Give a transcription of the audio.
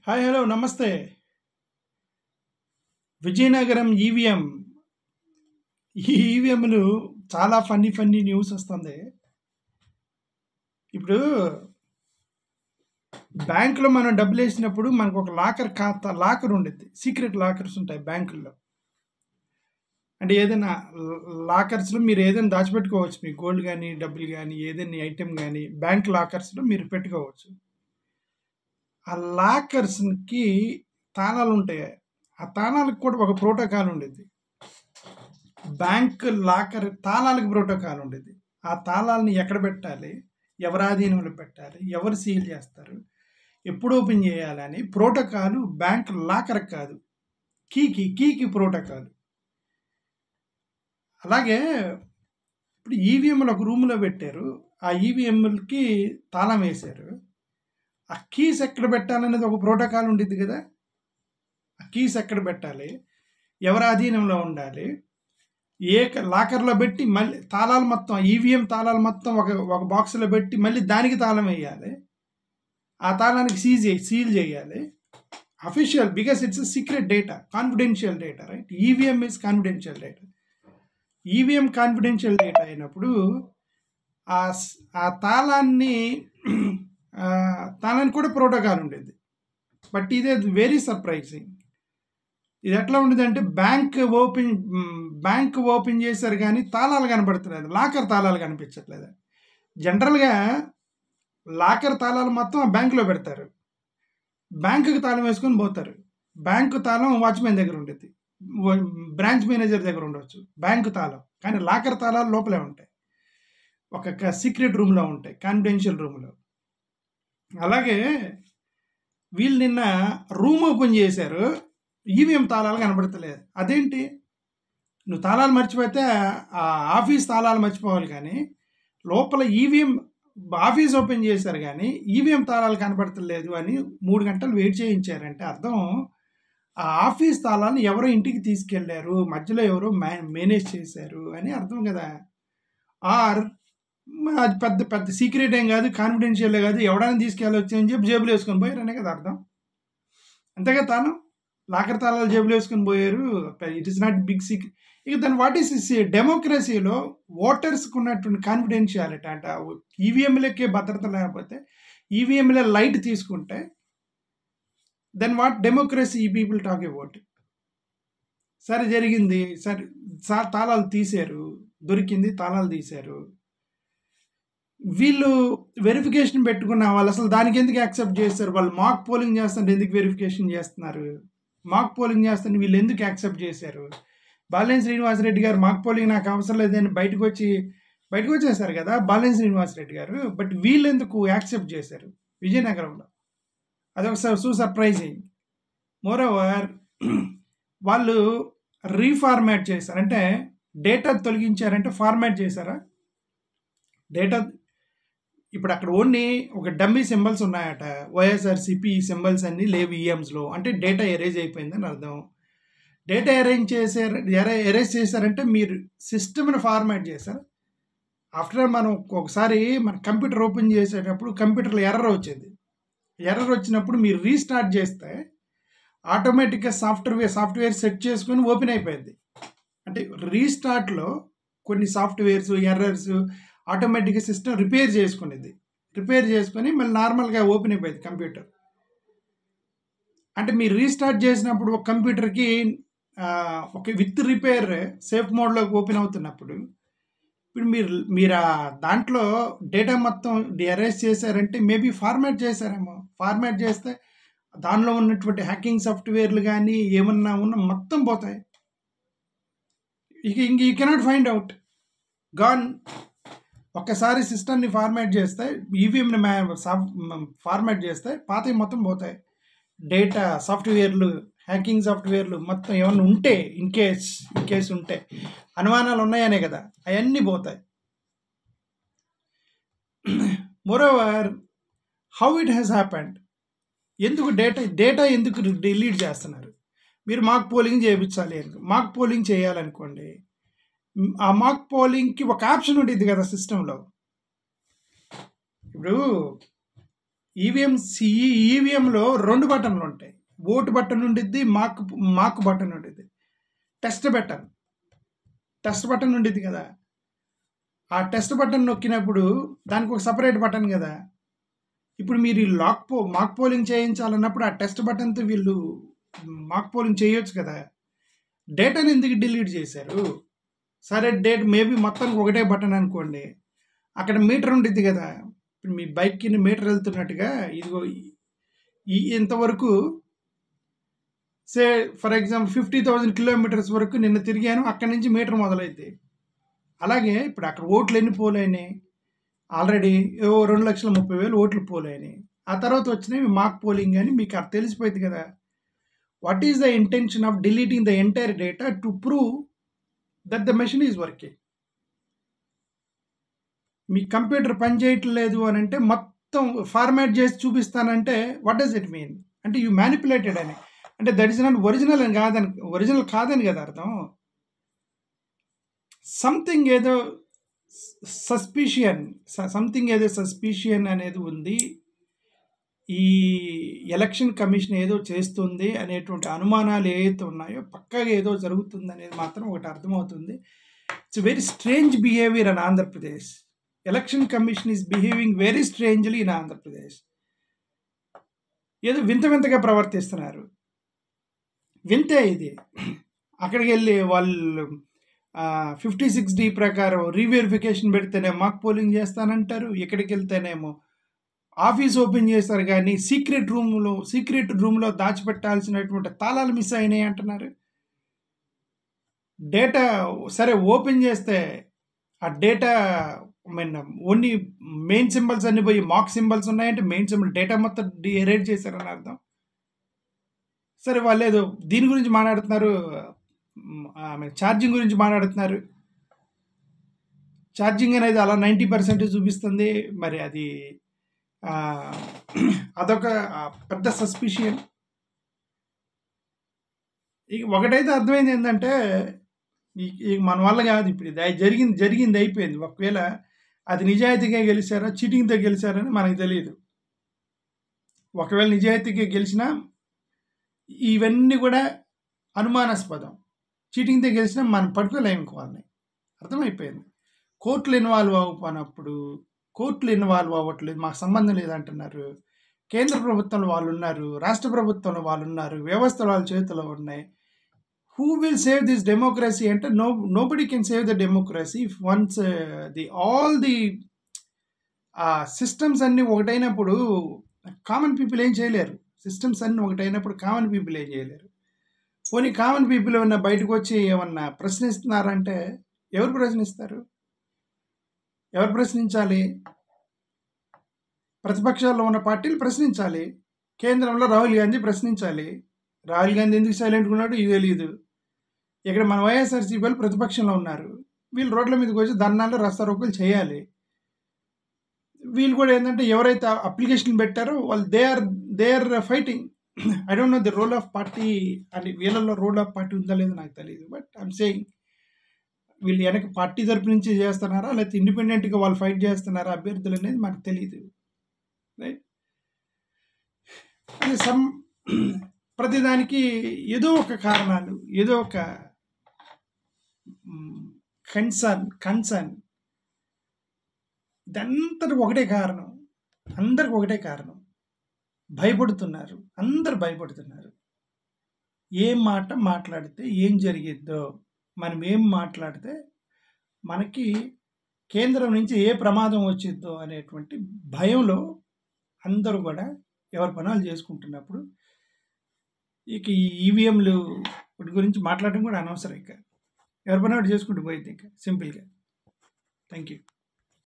Hi hello నమస్తే. Vizianagaram EVM ఈ ఈవీఎంలు చాలా ఫన్నీ న్యూస్ వస్తుంది. ఇప్పుడు బ్యాంకులో మనం డబ్బులు వేసినప్పుడు మనకు ఒక లాకర్ ఉండిద్ది. సీక్రెట్ లాకర్స్ ఉంటాయి బ్యాంకుల్లో. అంటే ఏదైనా లాకర్స్లో మీరు ఏదైనా దాచిపెట్టుకోవచ్చు. మీ గోల్డ్ కానీ డబ్బులు కానీ ఏదైనా ఐటెం కానీ బ్యాంక్ లాకర్స్లో మీరు పెట్టుకోవచ్చు. ఆ లాకర్స్కి తాళాలు ఉంటాయి. ఆ తాళాలకు కూడా ఒక ప్రోటోకాల్ ఉండేది. బ్యాంక్ లాకర్ తాళాలకు ప్రోటోకాల్ ఉండేది. ఆ తాళాలని ఎక్కడ పెట్టాలి, ఎవరి ఆధీనంలో పెట్టాలి, ఎవరు సీల్ చేస్తారు, ఎప్పుడు ఓపెన్ చేయాలని ప్రోటోకాల్ బ్యాంక్ లాకర్ కాదు, కీకి ప్రోటోకాల్. అలాగే ఇప్పుడు ఈవీఎంలు ఒక రూమ్లో పెట్టారు. ఆ ఈవీఎంలకి తాళం వేశారు. ఆ కీస్ ఎక్కడ పెట్టాలనేది ఒక ప్రోటోకాల్ ఉండిద్ది కదా. ఆ కీస్ ఎక్కడ పెట్టాలి, ఎవరి ఆధీనంలో ఉండాలి, ఏ లాకర్లో పెట్టి మళ్ళీ తాళాలు మొత్తం ఈవీఎం తాళాలు మొత్తం ఒక బాక్స్లో పెట్టి మళ్ళీ దానికి తాళం వేయాలి. ఆ తాళానికి సీల్ చేయాలి. Official, because it's secret data, confidential data, right? EVM is confidential data. EVM confidential data అయినప్పుడు ఆ తాళానికి కూడా ప్రోటోకాల్ ఉండేది. బట్ ఇదే వెరీ సర్ప్రైజింగ్. ఇది ఎట్లా ఉండేదంటే బ్యాంక్ ఓపెన్ చేశారు కానీ తాళాలు కనబడతలేదు, లాకర్ తాళాలు కనిపించట్లేదు. జనరల్గా లాకర్ తాళాలు మొత్తం ఆ బ్యాంకులో పెడతారు, బ్యాంకుకి తాళం వేసుకొని పోతారు. బ్యాంకు తాళం వాచ్మెన్ దగ్గర ఉండేది, బ్రాంచ్ మేనేజర్ దగ్గర ఉండవచ్చు బ్యాంకు తాళం. కానీ లాకర్ తాళాలు లోపలే ఉంటాయి, ఒక సీక్రెట్ రూమ్లో ఉంటాయి, కాన్ఫిడెన్షియల్ రూమ్లో. అలాగే వీళ్ళు నిన్న రూమ్ ఓపెన్ చేశారు, ఈవీఎం తాళాలు కనబడతలేదు. అదేంటి? నువ్వు తాళాలు మర్చిపోతే ఆ ఆఫీస్ తాళాలు మర్చిపోవాలి, కానీ లోపల ఈవీఎం ఆఫీస్ ఓపెన్ చేశారు కానీ ఈవీఎం తాళాలు కనబడతలేదు అని 3 గంటలు వెయిట్ చేయించారంటే అర్థం ఆ ఆఫీస్ తాళాలను ఎవరో ఇంటికి తీసుకెళ్లారు, మధ్యలో ఎవరో మేనేజ్ చేశారు అని అర్థం కదా. ఆర్ అది పెద్ద సీక్రెట్ ఏం కాదు, కాన్ఫిడెన్షియల్ కాదు, ఎవడైనా తీసుకెళ్ళవచ్చు అని చెప్పి జేబులు వేసుకొని పోయారు అనే కదా అర్థం. అంతేగా తాళం, లాకర్ తాళాలు జేబులు వేసుకొని పోయారు. It is not big secret. ఇక దాని వాట్ ఈస్ డెమోక్రసీలో ఓటర్స్కి ఉన్నటువంటి కాన్ఫిడెన్షియాలిటీ అంట. ఈవీఎంలకే భద్రత లేకపోతే ఈవీఎంల లైట్ తీసుకుంటే దెన్ వాట్ డెమోక్రసీ ఈ పీపుల్ టాక్ అబౌట్. సరే జరిగింది, సరే తాళాలు తీశారు, దొరికింది, తాళాలు తీశారు. వీళ్ళు వెరిఫికేషన్ పెట్టుకున్న వాళ్ళు అసలు దానికి ఎందుకు యాక్సెప్ట్ చేస్తారు? వాళ్ళు మాక్ పోలింగ్ చేస్తుంటే ఎందుకు వెరిఫికేషన్ చేస్తున్నారు? మాక్ పోలింగ్ చేస్తుంటే వీళ్ళు ఎందుకు యాక్సెప్ట్ చేశారు? బాలినేని శ్రీనివాసరెడ్డి గారు మాక్ పోలింగ్ నాకు అవసరం లేదని బయటకు వచ్చేసారు కదా బాలినేని శ్రీనివాసరెడ్డి గారు. బట్ వీళ్ళు ఎందుకు యాక్సెప్ట్ చేశారు విజయనగరంలో? అదొక సర్ప్రైజింగ్. మోరోవర్ వాళ్ళు రీఫార్మాట్ చేశారు, అంటే డేటా తొలగించారంటే ఫార్మాట్ చేశారా డేటా? ఇప్పుడు అక్కడ ఓన్లీ ఒక డమ్మీ సింబల్స్ ఉన్నాయట, వైఎస్ఆర్సీపీ సింబల్స్ అన్నీ లేవు ఈఎమ్స్లో, అంటే డేటా ఎరేజ్ అయిపోయిందని అర్థం. డేటా ఎరేజ్ చేశారంటే మీరు సిస్టమ్ని ఫార్మాట్ చేశారు. ఆఫ్టర్ మనం ఒకసారి మన కంప్యూటర్ ఓపెన్ చేసేటప్పుడు కంప్యూటర్లో ఎర్రర్ వచ్చింది. ఎర్రర్ వచ్చినప్పుడు మీరు రీస్టార్ట్ చేస్తే ఆటోమేటిక్గా సాఫ్ట్వేర్ సెట్ చేసుకొని ఓపెన్ అయిపోయింది. అంటే రీస్టార్ట్లో కొన్ని సాఫ్ట్వేర్స్ ఎర్రర్స్ ఆటోమేటిక్గా సిస్టమ్ రిపేర్ చేసుకొని మళ్ళీ నార్మల్గా ఓపెన్ అయిపోయింది కంప్యూటర్. అంటే మీరు రీస్టార్ట్ చేసినప్పుడు ఒక కంప్యూటర్కి ఒక విత్ రిపేర్ సేఫ్ మోడ్లోకి ఓపెన్ అవుతున్నప్పుడు ఇప్పుడు మీరు దాంట్లో డేటా మొత్తం ఎరేజ్ చేశారంటే మేబీ ఫార్మాట్ చేశారేమో. ఫార్మాట్ చేస్తే దానిలో ఉన్నటువంటి హ్యాకింగ్ సాఫ్ట్వేర్లు కానీ ఏమన్నా మొత్తం పోతాయి. ఇంక you cannot find out, gone. ఒక్కసారి సిస్టమ్ని ఫార్మాట్ చేస్తే, ఈవీఎంని ఫార్మాట్ చేస్తే పాతవి మొత్తం పోతాయి. డేటా సాఫ్ట్వేర్లు, హ్యాకింగ్ సాఫ్ట్వేర్లు మొత్తం ఏమన్నా ఉంటే ఇన్ కేస్ ఉంటే అనుమానాలు ఉన్నాయనే కదా, అవన్నీ పోతాయి. Moreover how it has happened? ఎందుకు డేటా ఎందుకు డిలీట్ చేస్తున్నారు? మీరు మాక్ పోలింగ్ చేయించాలి, మాక్ పోలింగ్ చేయాలనుకోండి, ఆ మాక్ పోలింగ్కి ఒక ఆప్షన్ ఉంటుంది కదా సిస్టంలో. ఇప్పుడు ఈవీఎంలో 2 బటన్లు ఉంటాయి. ఓటు బటన్ ఉండిద్ది, మాకు బటన్ ఉండిద్ది. టెస్ట్ బటన్ ఉండిద్ది కదా! ఆ టెస్ట్ బటన్ నొక్కినప్పుడు దానికి ఒక సెపరేట్ బటన్ కదా! ఇప్పుడు మీరు ఈ మాక్ పోలింగ్ చేయించాలన్నప్పుడు ఆ టెస్ట్ బటన్తో వీళ్ళు మాక్ పోలింగ్ చేయొచ్చు కదా! డేటాని ఎందుకు డిలీట్ చేశారు? సరే మేబీ మొత్తానికి ఒకటే బటన్ అనుకోండి. అక్కడ మీటర్ ఉండిద్ది కదా! ఇప్పుడు మీ బైక్ కింద మీటర్ వెళ్తున్నట్టుగా ఇదిగో ఇంతవరకు ఫర్ ఎగ్జాంపుల్ 50,000 కిలోమీటర్స్ వరకు నిన్న తిరిగాను, అక్కడి నుంచి మీటర్ మొదలైద్ది. అలాగే ఇప్పుడు అక్కడ ఓట్లు ఎన్ని పోలైనాయి? ఆల్రెడీ 2,30,000 ఓట్లు పోలైనాయి. ఆ తర్వాత వచ్చినవి మాక్ పోలింగ్ అని మీకు అది తెలిసిపోయింది కదా! What is the intention of deleting the entire data to prove that the machine is working. మీ కంప్యూటర్ పని చేయట్లేదు అని అంటే మొత్తం ఫార్మాట్ చేసి చూపిస్తానంటే వాట్ డస్ ఇట్ మీన్? అంటే యూ మ్యానిపులేటెడ్ అని, అంటే దట్ ఈస్ నాట్ ఒరిజినల్ కాదని కదా అర్థం. సంథింగ్ ఏదో సస్పిషియన్ అనేది ఉంది, ఈ ఎలక్షన్ కమిషన్ ఏదో చేస్తుంది అనేటువంటి అనుమానాలు ఏవైతే ఉన్నాయో పక్కాగా ఏదో జరుగుతుంది అనేది మాత్రం ఒకటి అర్థమవుతుంది. It's very strange behaviour in Andhra Pradesh. Election commission is behaving very strangely in Andhra Pradesh. ఏదో వింతగా ప్రవర్తిస్తున్నారు. వింతే ఇది. అక్కడికి వెళ్ళి వాళ్ళు 56D ప్రకారం రీవెరిఫికేషన్ పెడితేనే మాక్ పోలింగ్ చేస్తానంటారు. ఇక్కడికి వెళ్తేనేమో ఆఫీస్ ఓపెన్ చేస్తారు కానీ సీక్రెట్ రూమ్లో దాచిపెట్టాల్సినటువంటి తాళాలు మిస్ అయినాయి అంటున్నారు. డేటా సరే ఓపెన్ చేస్తే ఆ డేటా ఓన్లీ మెయిన్ సింబల్స్ అన్ని పోయి మాక్ సింబల్స్ ఉన్నాయంటే మెయిన్ సింబల్ డేటా మొత్తం ఎరేట్ చేశారని అర్థం. సరే వాళ్ళు ఏదో దీని గురించి మాట్లాడుతున్నారు, ఛార్జింగ్ గురించి మాట్లాడుతున్నారు. ఛార్జింగ్ అనేది అలా 90% చూపిస్తుంది. మరి అది అదొక పెద్ద సస్పిషియన్. ఇక ఒకటైతే అర్థమైంది ఏంటంటే మన వల్ల కాదు, ఇప్పుడు జరిగింది అయిపోయింది. ఒకవేళ అది నిజాయితీగా గెలిచారా చీటింగ్తో గెలిచారని మనకు తెలియదు. ఒకవేళ నిజాయితీగా గెలిచినా ఇవన్నీ కూడా అనుమానాస్పదం. చీటింగ్తో గెలిచినా మనం పట్టుకోలేము వాళ్ళని, అర్థమైపోయింది. కోర్టులు ఇన్వాల్వ్ అవ్వట్లేదు, మాకు సంబంధం లేదంటున్నారు. కేంద్ర ప్రభుత్వంలో వాళ్ళు ఉన్నారు, రాష్ట్ర ప్రభుత్వంలో వాళ్ళు ఉన్నారు, వ్యవస్థలు వాళ్ళ చేతిలో ఉన్నాయి. Who will save this democracy అంటే nobody can save the democracy once all the systems అన్నీ ఒకటైనప్పుడు కామన్ పీపుల్ ఏం చేయలేరు. సిస్టమ్స్ అన్నీ ఒకటైనప్పుడు కామన్ పీపుల్ ఏం చేయలేరు. పోనీ కామన్ పీపుల్ ఏమన్నా బయటకు వచ్చి ఏమన్నా ప్రశ్నిస్తున్నారంటే ఎవరు ప్రశ్నిస్తారు? ఎవరు ప్రశ్నించాలి? ప్రతిపక్షాల్లో ఉన్న పార్టీలు ప్రశ్నించాలి. కేంద్రంలో రాహుల్ గాంధీ ప్రశ్నించాలి. రాహుల్ గాంధీ ఎందుకు సైలెంట్గా ఉన్నాడు ఇది తెలియదు. ఇక్కడ మన వైఎస్ఆర్సీపీ వాళ్ళు ప్రతిపక్షంలో ఉన్నారు. వీళ్ళు రోడ్ల మీదకి వచ్చి ధర్నాలు రాస్తారోకోలు చేయాలి. వీళ్ళు కూడా ఏంటంటే ఎవరైతే అప్లికేషన్ పెట్టారో వాళ్ళు they are fighting. I don't know the role of party అని, వీళ్ళల్లో రోల్ ఆఫ్ పార్టీ ఉందా లేదో నాకు తెలియదు. బట్ ఐఎమ్ సేయింగ్ వీళ్ళు వెనక పార్టీ తరపు నుంచి చేస్తున్నారా లేకపోతే ఇండిపెండెంట్గా వాళ్ళు ఫైట్ చేస్తున్నారా అభ్యర్థులు అనేది మనకు తెలియదు. రైట్. ప్రతిదానికి ఏదో ఒక కారణాలు, ఏదో ఒక కన్సర్న్ ఇదంతటి ఒకటే కారణం. అందరికి ఒకటే కారణం, భయపడుతున్నారు. అందరు భయపడుతున్నారు. ఏం మాట మాట్లాడితే ఏం జరిగిద్దో, మనం ఏం మాట్లాడితే మనకి కేంద్రం నుంచి ఏ ప్రమాదం వచ్చిద్దో అనేటువంటి భయంలో అందరూ కూడా ఎవరి పనులు చేసుకుంటున్నప్పుడు ఇక ఈ ఈవీఎంలు వాటి గురించి మాట్లాడడం కూడా అనవసరం. ఇక ఎవరి పని వాడు చేసుకుంటూ పోయింది ఇంకా సింపుల్గా. Thank you.